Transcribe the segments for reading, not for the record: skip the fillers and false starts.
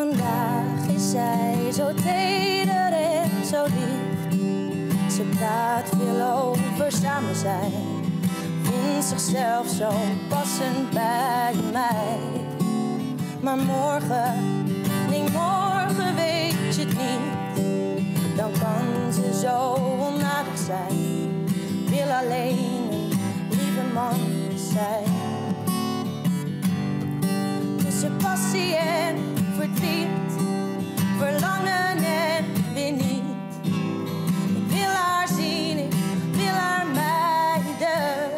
Vandaag is zij zo teder en zo lief. Ze praat veel over samen zijn, vindt zichzelf zo passend bij mij. Maar morgen, nee morgen weet je het niet. Dan kan ze zo onaardig zijn, wil alleen een lieve man zijn. Tussen passie en verdriet, verlangen en weer niet. Ik wil haar zien, ik wil haar mijden.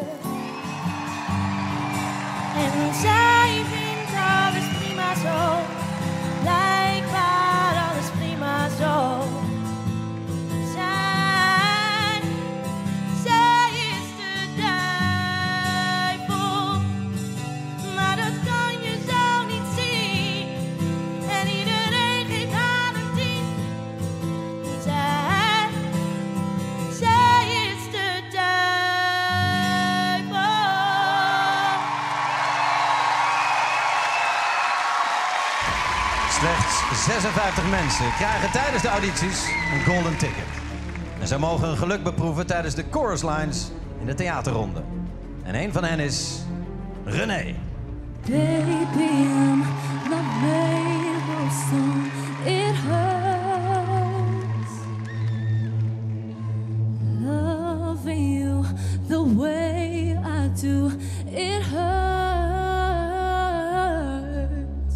En zij vindt alles prima zo, blijkbaar alles prima zo. Zij is de duivel, maar dat kan je zo niet zien. En iedereen geeft haar een 10. Zij is de duivel. Slechts 56 mensen krijgen tijdens de audities een golden ticket. En zij mogen hun geluk beproeven tijdens de chorus lines in de theaterronde. En een van hen is René. Baby, I'm not made of stone. It hurts loving you the way I do. It hurts.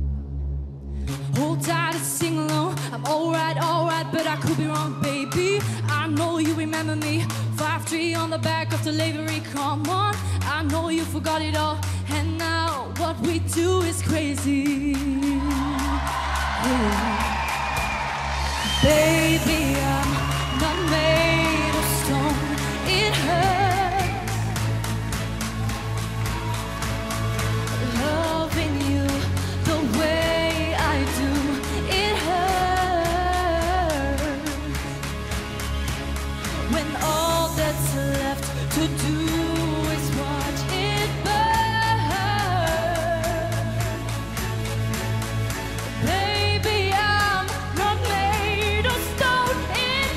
Hold tight and sing along. I'm alright, but I could be wrong, baby. I know you remember me. 5'3" on the back of the delivery. Come on, I know you forgot it all. And now what we do is crazy. Yeah. Baby, I'm not made of stone. It hurts loving you the way I do. It hurts when all that's left to do is watch it burn. Baby, I'm not made of stone. It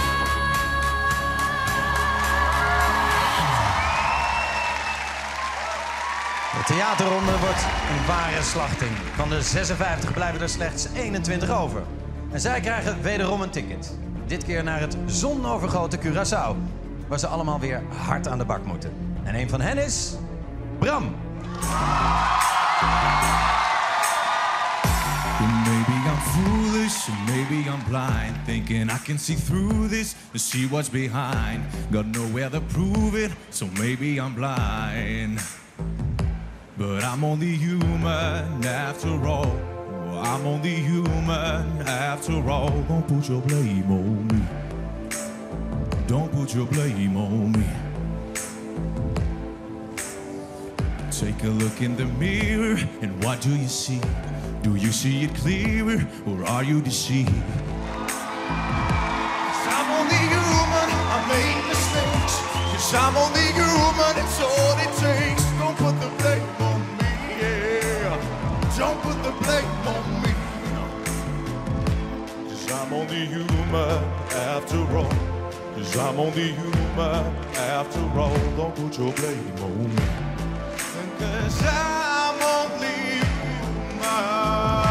hurts. De theaterronde wordt een ware slachting. Van de 56 blijven er slechts 21 over. En zij krijgen wederom een ticket. Dit keer naar het zonovergoten Curaçao, waar ze allemaal weer hard aan de bak moeten. En een van hen is Bram. Maybe I'm foolish, maybe I'm blind, thinking I can see through this and see what's behind. Got nowhere to prove it, so maybe I'm blind. But I'm only human after all. I'm only human after all. Don't put your blame on me. Don't put your blame on me. Take a look in the mirror, and what do you see? Do you see it clearer, or are you deceived? 'Cause I'm only human, I made mistakes. 'Cause I'm only human, it's all it takes. Don't put the blame on me, yeah. Don't put the blame on me. 'Cause I'm only human after all. 'Cause I'm only human after all. Don't put your blame on me. 'Cause I'm only human.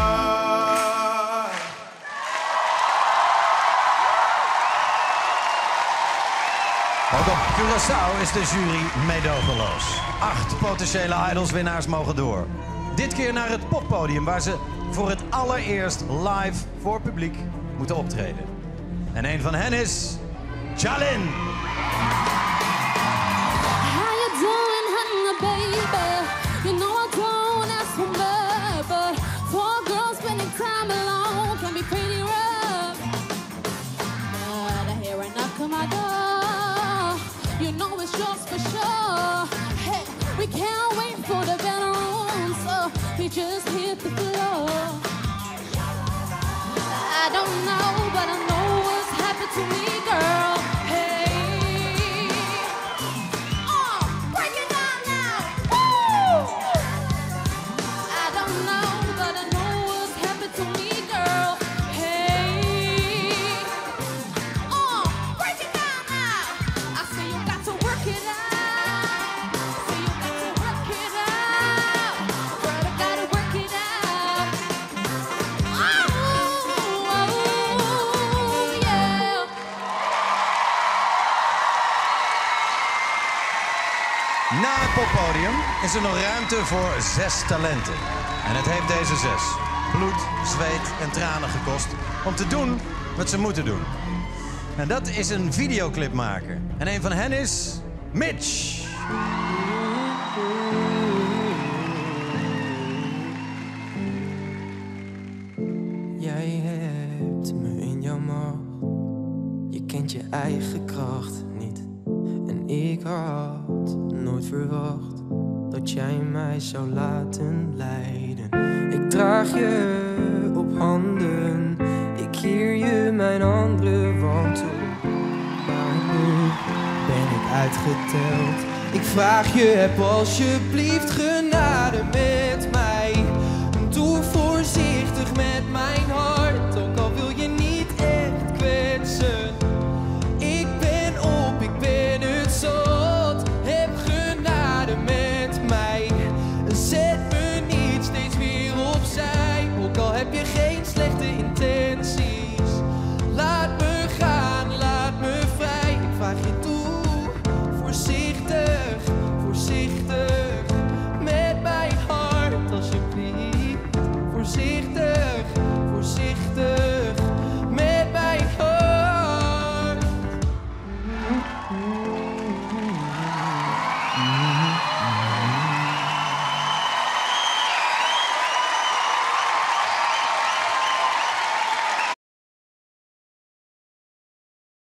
Ook op Curaçao is de jury meedogenloos. 8 potentiële idolswinnaars mogen door. Dit keer naar het poppodium waar ze voor het allereerst live voor publiek moeten optreden. En een van hen is Chalin. How you doing, honey, baby? You know I don't ask for much, but for a girl spending time alone can be pretty rough. But I hear a knock on my door. You know it's yours for sure. Hey, we can't wait for the bedroom, so he just hit the floor. I don't know, but I know what's happened to me, girl. Hey, break it down now. Woo! I don't know, but I know what's happened to me. Na het poppodium is er nog ruimte voor 6 talenten. En het heeft deze 6 bloed, zweet en tranen gekost om te doen wat ze moeten doen. En dat is een videoclip maken. En een van hen is Mitch. Jij hebt me in jouw macht. Je kent je eigen kracht niet. En ik had nooit verwacht dat jij mij zou laten lijden. Ik draag je op handen. Ik keer je mijn andere wand op. Maar nu ben ik uitgeteld. Ik vraag je, heb alsjeblieft genade met mij. Doe voorzichtig met mijn hart.